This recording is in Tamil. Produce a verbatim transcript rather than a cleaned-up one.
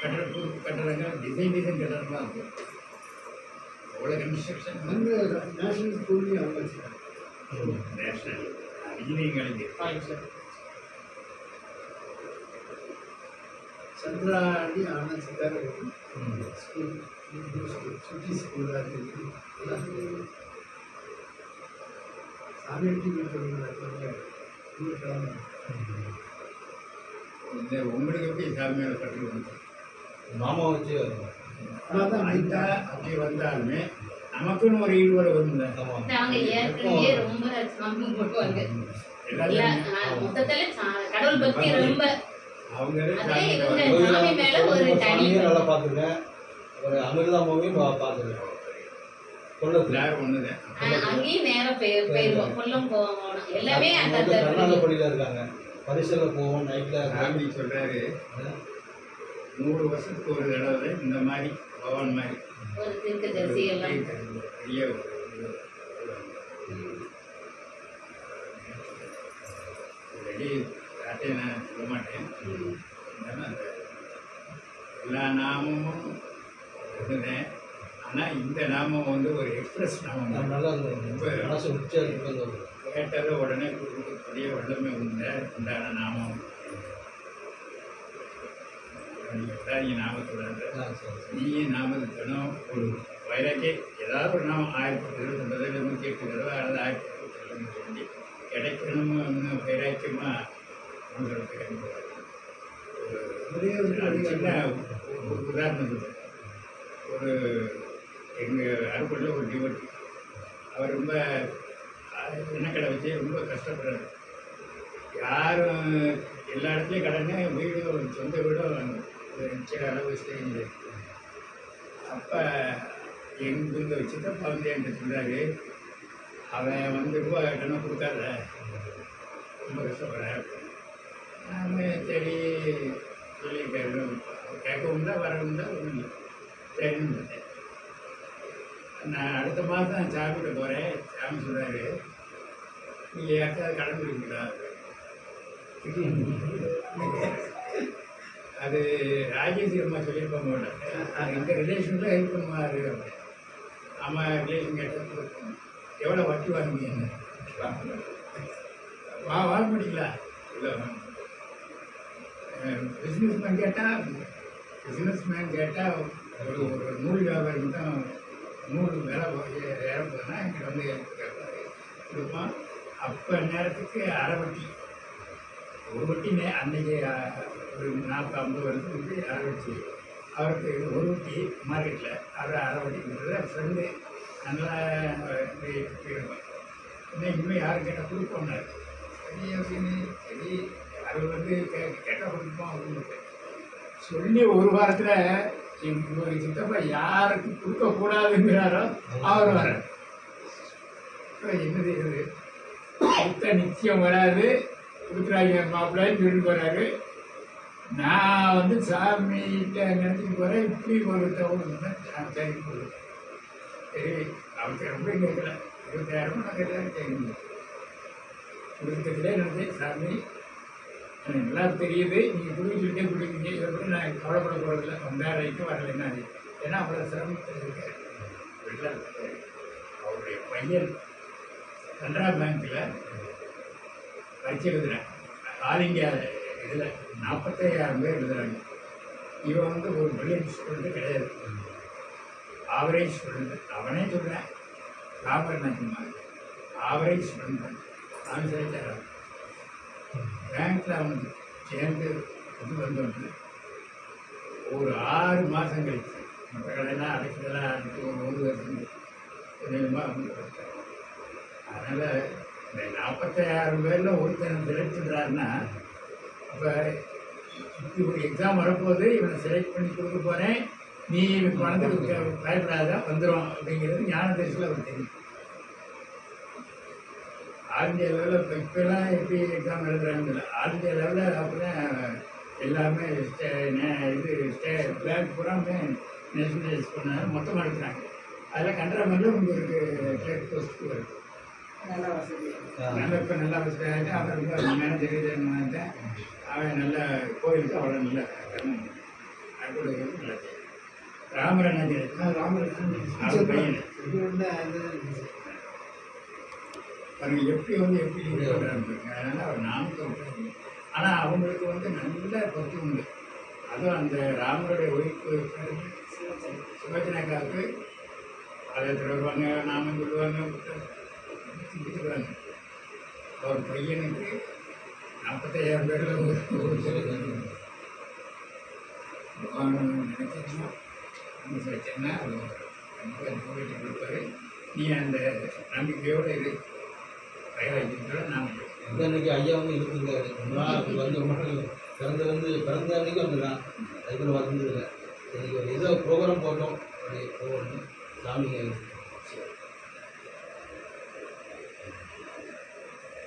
கட்டட கட்டடங்கள் டிசைன் டிசைன் கட்டடமாக இருக்கும். அவ்வளோ கன்ஸ்ட்ரக்ஷன் வந்து நேஷனல் ஸ்கூல்லையும் அவங்க வச்சுருக்காங்க. நேஷனல் இன்ஜினியரிங் காலேஜ் சந்திராண்டி ஆனந்த் சித்தார் ஸ்கூல் சுற்றி ஸ்கூலாக இருக்குது. சாமியாட்டி இந்த உங்களுக்கு எப்படி சாமியார் கட்டுறது வந்து மாமா வச்சு அந்த அப்படி வந்தாலுமே நமக்குன்னு ஒரு ஈடுபாடு வரும்ல. நாங்க ஏற்கனவே ரொம்ப சாமி போடுவாங்க. மொத்தத்துல கடவுள் பக்தி ரொம்ப அவங்க சாமி மேல ஒரு தனி நல்லா பார்த்துருக்கேன். ஒரு அமிர்தாமாவையும் பார்த்துருக்கேன். கொல்லத்தில் யாரும் ஒண்ணுதான். அங்கேயும் நேரம் போயிருவோம். கொல்லம் போவோம். எல்லாமே அந்த கர்நாடகப்படியில் இருக்காங்க. பரிசல போவோம். நைட்டில் சாமி சொல்றாரு நூறு வருஷத்துக்கு ஒரு தடவை இந்த மாதிரி பகவான் மாதிரி ஒரு தீர்க்கதரிசி எல்லாம் பெரிய ரெடி காட்டே நான் சொல்ல மாட்டேன். எல்லா நாமமும் ஒன்றுதான். ஆனால் இந்த நாமம் வந்து ஒரு எக்ஸ்பிரஸ் நாமம். நல்லா ரொம்ப மனசு உச்சம் கேட்டதை உடனே கொடுக்கக்கூடிய வல்லமை உண்டு உண்டான நாமம். நீங்கள் நாமத்தோட நீயே நாமத்துக்கணும் ஒரு வயலாக்கே ஏதாவது ஒரு நாமம் ஆயிரத்தி இருபத்தி நூற்றி எட்டு தடவை அல்லது ஆயிரத்தி இருபத்தி சொல்லி கிடைக்கணும்னு வைராக்கியமாக பண்ணுறதுக்கு ஒரு சின்ன ஒரு உதாரணத்துக்கு ஒரு எங்கள் அறுபடியில் ஒரு டிவோட்டி அவர் ரொம்ப எண்ணக்கடை வச்சு ரொம்ப கஷ்டப்படுறாரு. யாரும் எல்லா இடத்துலையும் கடனே வீடும் சொந்த வீடும் சில அளவு ஸ்டேஜ். அப்போ எங்கள் சித்தப்பா வந்து என்கிட்ட சொல்கிறாரு, அவன் வந்து ரூபா கட்டணம் கொடுக்காத ரொம்ப கஷ்டப்படுறேன். நான் சரி சொல்லி கேட்கவும் தான் வரவும் தான் ஒன்றும் இல்லை சரின்னு. நான் அடுத்த மாதம் சாப்பிட்டு போகிறேன். சாமி சொல்கிறாரு, நீங்கள் யாருக்காவது கடன் கொடுக்குறீங்களா? அது ராஜேஸ்வரி அம்மா சொல்லியிருப்பாங்க மாட்டேன். எங்கள் ரிலேஷனில் ஹெல்ப் பண்ணுவார். அம்மா ரிலேஷன் கேட்டது எவ்வளோ வட்டி வாங்குவீங்க? வா வாங்க முடியல இல்லை. பிஸ்னஸ் மேன் கேட்டால் பிஸ்னஸ் மேன் கேட்டால் ஒரு ஒரு நூல் வியாபாரம் தான் நூறு வேலை இறப்புனா எங்கிட்ட வந்து கேட்பாரு கொடுப்போம். அப்போ நேரத்துக்கு அரை வட்டி ஒரு வட்டி நே அன்றைக்கி ஒரு நாற்பது ஐம்பது வருஷத்துக்கு அரை வட்டி அவருக்கு ஒரு வட்டி மார்க்கெட்டில் அவர் அரை வட்டி கொடுக்குறது ஃப்ரெண்டு நல்லா போயிருப்பார். இன்னும் இனிமேல் யாரும் கேட்டால் கொடுப்போம்னாரு. சரி அப்படின்னு சரி அவர் வந்து கே கேட்டால் கொடுப்போம் அப்படின்னு சொல்லி ஒரு வாரத்தில் எங்கள் சித்தப்பா யாருக்கு கொடுக்கக்கூடாதுங்கிறாரோ அவர் வர என்ன செய்யுது கொடுத்த நிச்சயம் வராது கொடுக்குறாங்க மாப்பிள்ளான்னு சொல்லிட்டு போகிறாரு. நான் வந்து சாமிகிட்ட நினச்சிட்டு போகிறேன். இப்படி ஒரு தகவல் தான் சரி போகுது. சரி அவருக்கு ரொம்ப கேட்கல இருபத்தாயிரம் நான் கேட்டாலும் கேட்கணும் கொடுக்கறதுலே நினச்சேன். சாமி எனக்கு நல்லா தெரியுது நீங்கள் குடிக்கிட்டே குடிக்கிறீங்க இதை பற்றி நான் கவலைப்பட போகிறதில்ல. வந்தாரைக்கும் வரலைன்னா அது ஏன்னா அவ்வளோ சிரமத்தில் இருக்கார். வெளிநாட்டில் அவருடைய பையன் கனரா பேங்க்கில் பரிச்சை எழுதுகிறேன். ஆல் இந்தியா இதில் நாற்பத்தையாயிரம் பேர் எழுதுகிறாங்க. இவன் வந்து ஒரு பிரில்லியன்ட் ஸ்டூடெண்ட்டு கிடையாது, ஆவரேஜ் ஸ்டூடெண்ட்டு. அவனே சொல்கிறேன் காமராஜ் ஆவரேஜ் ஸ்டூடெண்ட். அவன் சரிச்சார் பேங்க்கில் அவனுக்கு சேர்ந்து இது வந்து ஒரு ஆறு மாதம் கழிச்சு மற்ற கடையெல்லாம் அடைச்சதெல்லாம் அடைச்சி ஒரு ஒரு வருஷம் கொஞ்சமாக வந்து அதனால் இந்த நாற்பத்தாயிரம் பேரில் ஒருத்தன் செலக்ட் பண்ணுறாருன்னா அப்போ இப்படி ஒரு எக்ஸாம் வரப்போது இவனை செலக்ட் பண்ணி கொடுக்க போகிறேன், நீ இவன் பணத்துக்கு பயப்படாத வந்துடும் அப்படிங்கிறது ஞான தேசத்தில் அவர் தெரியும். ஆல் இந்தியா லெவலில் இப்போ இப்போலாம் எப்படி எக்ஸாம் எழுதுறாங்க ஆல் இந்தியா லெவலில் அப்படின்னா எல்லாமே ஸ்டே இது ஸ்டே பேங்க் பூராமே நேஷனலைஸ் பண்ண மொத்தமாக எடுக்கிறாங்க. அதில் கனரா பேங்க்கில் உங்களுக்கு கிளர்க் போஸ்ட்டுக்கு வருது. நல்ல இப்போ நல்லா வசதியாகிட்டு அவன் ரொம்ப மேனேஜர் அவன் நல்ல கோயிலுக்கு அவ்வளோ நல்ல அது ராமரண்ணாச்சாரி ராமகிருஷ்ணன் அவர் பையன். இவருடைய அந்த பாருங்க எப்படி வந்து எப்படி இது பண்ணுறாங்க. அதனால் அவர் நாமக்கல். ஆனால் அவங்களுக்கு வந்து நல்ல பக்தி உண்டு. அதுவும் அந்த ராமருடைய ஒய்ஃபு சுபஜனாக்காவுக்கு அதை தொடர்பாங்க, நாமம் சொல்லுவாங்க, சொல்லுவாங்க. அவர் பையனுக்கு நாற்பத்தையாயிரம் பேரில் ஒரு நினைச்சோம்னா வச்சோம்னா போயிட்டு கொடுப்பாரு. நீ அந்த நம்பிக்கையோடு இரு, வயலாக்கிட்ட நாம் அன்னைக்கு ஐயா வந்து இருந்திருக்காரு. ரொம்ப நாள் அப்படி வந்து ரொம்ப நாள் பிறந்த வந்து பிறந்த அன்னைக்கு வந்துதான் அதுக்குள்ள வந்ததில்லை. இன்னைக்கு ஒரு ஏதோ ப்ரோக்ராம் போட்டோம். அப்படி ப்ரோக்ராம் சாமி